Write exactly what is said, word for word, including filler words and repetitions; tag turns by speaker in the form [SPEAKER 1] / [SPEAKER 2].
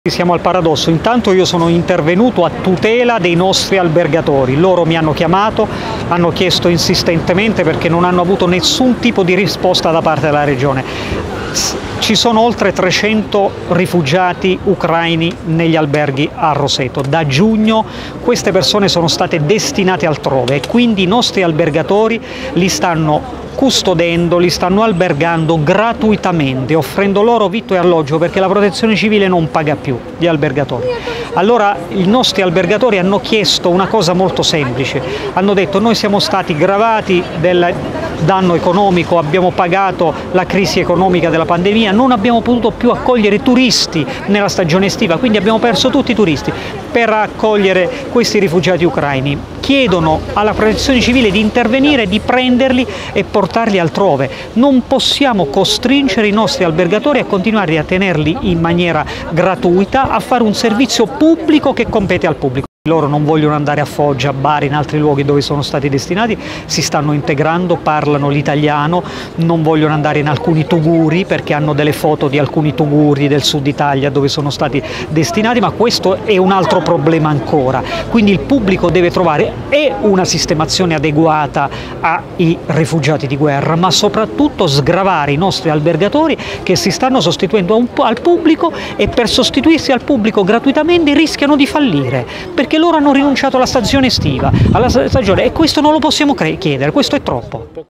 [SPEAKER 1] Siamo al paradosso, intanto io sono intervenuto a tutela dei nostri albergatori, loro mi hanno chiamato, hanno chiesto insistentemente perché non hanno avuto nessun tipo di risposta da parte della regione. Ci sono oltre trecento rifugiati ucraini negli alberghi a Roseto, da giugno queste persone sono state destinate altrove e quindi i nostri albergatori li stanno custodendo, li stanno albergando gratuitamente, offrendo loro vitto e alloggio perché la protezione civile non paga più gli albergatori. Allora i nostri albergatori hanno chiesto una cosa molto semplice, hanno detto: noi siamo stati gravati del danno economico, abbiamo pagato la crisi economica della pandemia, non abbiamo potuto più accogliere turisti nella stagione estiva, quindi abbiamo perso tutti i turisti. Per accogliere questi rifugiati ucraini chiedono alla protezione civile di intervenire, di prenderli e portarli altrove. Non possiamo costringere i nostri albergatori a continuare a tenerli in maniera gratuita, a fare un servizio pubblico che compete al pubblico. Loro non vogliono andare a Foggia, a Bari, in altri luoghi dove sono stati destinati, si stanno integrando, parlano l'italiano, non vogliono andare in alcuni tuguri perché hanno delle foto di alcuni tuguri del sud Italia dove sono stati destinati, ma questo è un altro problema ancora. Quindi il pubblico deve trovare e una sistemazione adeguata ai rifugiati di guerra, ma soprattutto sgravare i nostri albergatori che si stanno sostituendo al pubblico e per sostituirsi al pubblico gratuitamente rischiano di fallire, perché loro hanno rinunciato alla stagione estiva, alla stagione, e questo non lo possiamo chiedere, questo è troppo.